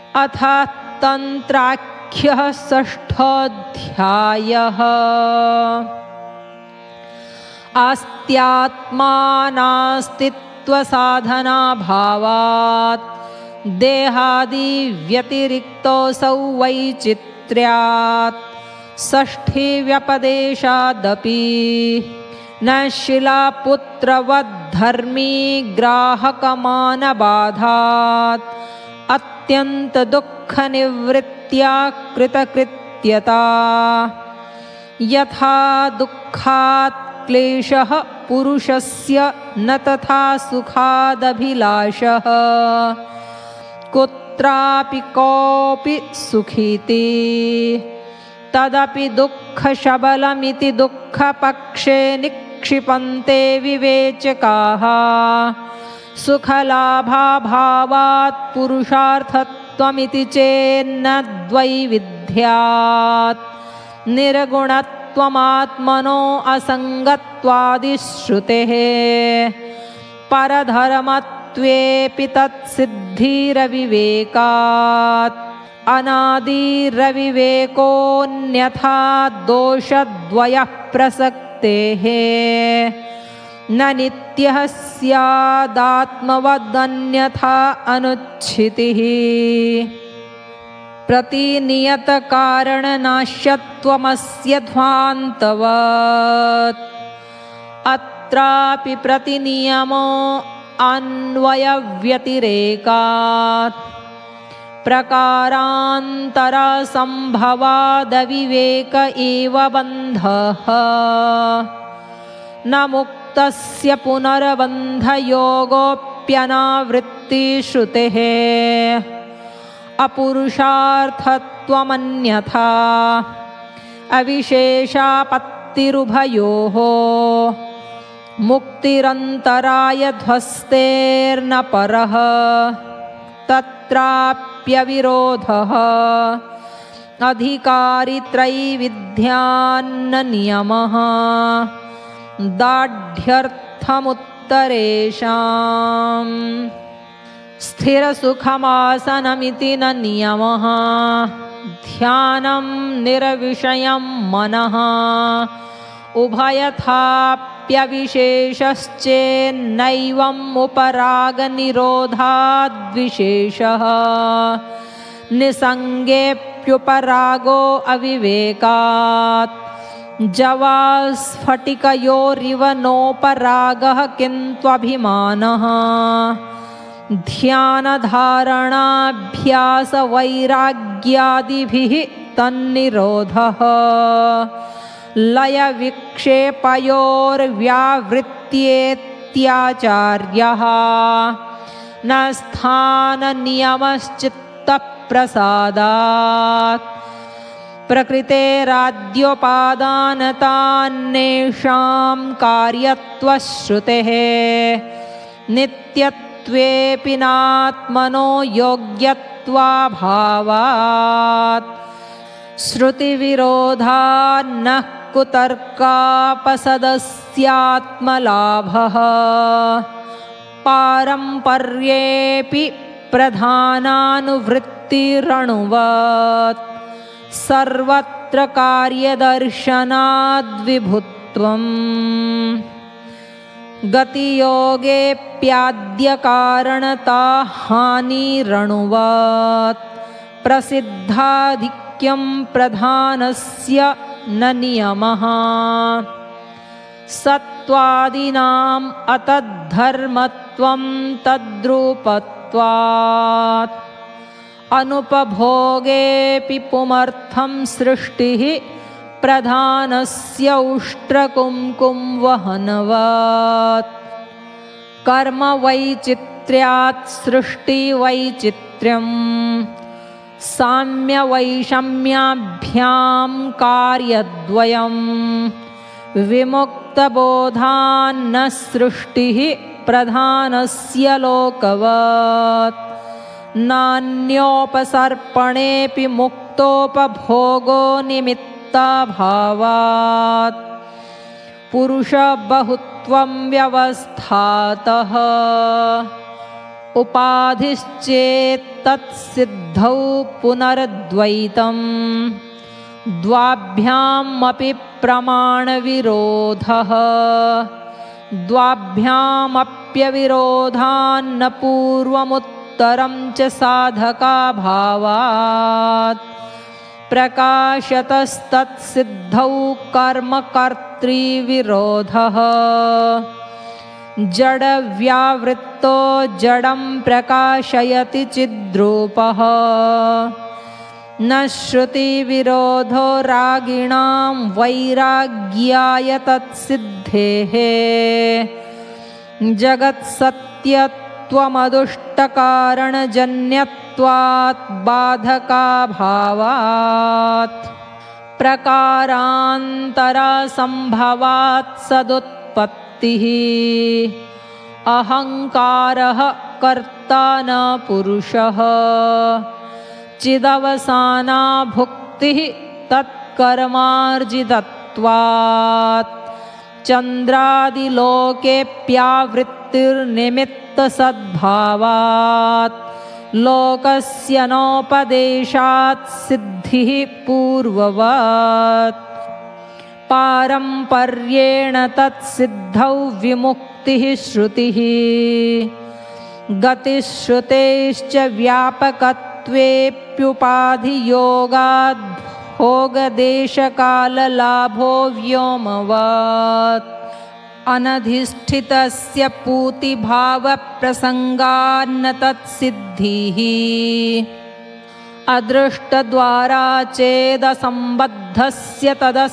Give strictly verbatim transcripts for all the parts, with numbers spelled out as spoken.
अथ तन्त्राख्यः षष्ठोऽध्यायः। आस्त्यात्मानास्तित्वसाधनाभावात् देहादिव्यतिरिक्तोऽसौ वैचित्र्यात् षष्ठीव्यपदेशादपि न शिलापुत्रवद्धर्मी ग्राहकमानबाधात् अत्यन्तदुःखनिवृत्त्या कृतकृत्यता। यथा दुःखात् क्लेशः पुरुषस्य न तथा सुखादभिलाषः कुत्रापि कोऽपि सुखीति तदपि दुःखशबलमिति दुःखपक्षे निक्षिपन्ते विवेचकाः। सुखलाभाभावात् पुरुषार्थत्वमिति चेन्न द्वैविध्यात् निर्गुणत्वमात्मनो असङ्गत्वादिश्रुतेः परधर्मत्वेऽपि तत्सिद्धिरविवेकात् अनादिरविवेकोऽन्यथा दोषद्वयः प्रसक्तेः न नित्यः स्यादात्मवदन्यथा अनुच्छितिः। प्रतिनियतकारणनाश्यत्वमस्य ध्वान्तवत् अत्रापि प्रतिनियमो अन्वयव्यतिरेकात् प्रकारान्तरसम्भवादविवेक एव बन्धः न मुक्तस्य पुनर्बन्धयोगोऽप्यनावृत्तिश्रुतेः अपुरुषार्थत्वमन्यथा अविशेषापत्तिरुभयोः मुक्तिरन्तराय ध्वस्तेर्न परः तत्राप्यविरोधः अधिकारित्रैविध्यान्न नियमः दाढ्यर्थमुत्तरेषाम् स्थिरसुखमासनमिति न नियमः ध्यानं निरविषयं मनः उभयथाप्यविशेषश्चेन्नैवम् उपरागनिरोधाद्विशेषः निसङ्गेऽप्युपरागो अविवेकात् जवास्फटिकयोरिव नोपरागः किन्त्वभिमानः ध्यानधारणाभ्यासवैराग्यादिभिः तन्निरोधः लयविक्षेपयोर्व्यावृत्त्येत्याचार्यः न स्थाननियमश्चित्तप्रसादात् प्रकृतेराद्योपादानतान्नेषां कार्यत्वश्रुतेः नित्यत्वेऽपि नात्मनो योग्यत्वाभावात् श्रुतिविरोधान्नः कुतर्कापसदस्यात्मलाभः पारम्पर्येऽपि प्रधानानुवृत्तिरनुवत् सर्वत्र कार्यदर्शनाद्विभुत्वम् गतियोगेऽप्याद्यकारणता हानिरनुवत् प्रसिद्धाधिक्यं प्रधानस्य न नियमः सत्त्वादीनाम् अतद्धर्मत्वं तद्रूपत्वात् अनुपभोगेऽपि पुमर्थं सृष्टिः प्रधानस्य उष्ट्रकुङ्कुमवहनवत् कर्मवैचित्र्यात् सृष्टिवैचित्र्यम् साम्यवैषम्याभ्यां कार्यद्वयम् विमुक्तबोधान्न सृष्टिः प्रधानस्य लोकवत् नान्योपसर्पणेऽपि मुक्तोपभोगो निमित्ताभावात् पुरुषबहुत्वं व्यवस्थातः उपाधिश्चेत्तत्सिद्धौ पुनरद्वैतम् द्वाभ्यामपि प्रमाणविरोधः द्वाभ्यामप्यविरोधान्न पूर्वमुत्तरं च साधकाभावात् प्रकाशतस्तत्सिद्धौ कर्मकर्तृविरोधः जडव्यावृत्तो जडं प्रकाशयति चिद्रूपः न श्रुतिविरोधो रागिणां वैराग्याय तत्सिद्धेः जगत्सत्यत्वमदुष्टकारणजन्यत्वात् बाधकाभावात् प्रकारान्तरसम्भवात् सदुत्पत्तिः अहङ्कारः कर्ता न पुरुषः चिदवसाना भुक्तिः तत्कर्मार्जितत्वात् चन्द्रादिलोकेऽप्यावृत्तिर्निमित्तसद्भावात् लोकस्य नोपदेशात् सिद्धिः पूर्ववत् पारम्पर्येण तत्सिद्धौ विमुक्तिः श्रुतिः गतिश्रुतेश्च व्यापकत्वेऽप्युपाधियोगाद् भोगदेशकाललाभो व्योमवत् अनधिष्ठितस्य पूतिभावप्रसङ्गान्न तत्सिद्धिः अदृष्टद्वारा चेदसम्बद्धस्य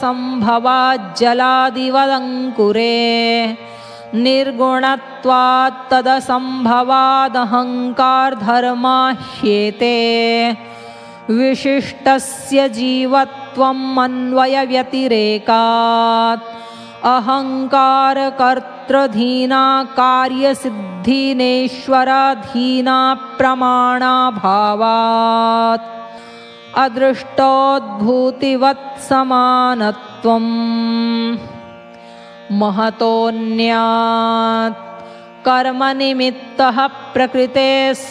तदसम्भवाज्जलादिवदङ्कुरे निर्गुणत्वात् तदसम्भवादहङ्कारधर्माह्येते विशिष्टस्य जीवत्वम् अन्वयव्यतिरेकात् अहङ्कारकर्तृधीना कार्यसिद्धिनेश्वराधीना प्रमाणाभावात् अदृष्टोद्भूतिवत्समानत्वम् महतोऽन्यात् कर्मनिमित्तः प्रकृते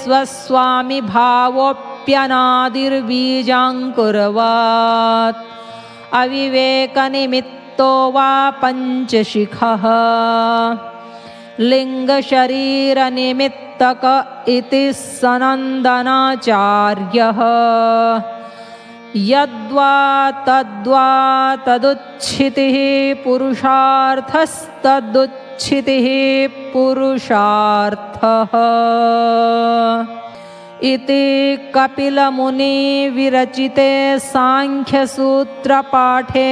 स्वस्वामिभावोऽप्यनादिर्बीजाङ्कुरवत् अविवेकनिमित्तो वा पञ्चशिखः लिङ्गशरीरनिमित्तक इति सनन्दनाचार्यः यद्वा तद्वा तदुच्छितिः पुरुषार्थस्तदुच्छितिः पुरुषार्थः इति कपिलमुनिविरचिते सांख्यसूत्रपाठे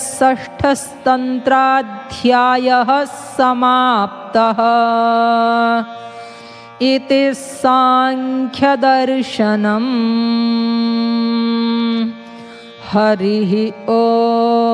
षष्ठस्तन्त्राध्यायः समाप्तः इति सांख्यदर्शनम्। हरिः ओम्।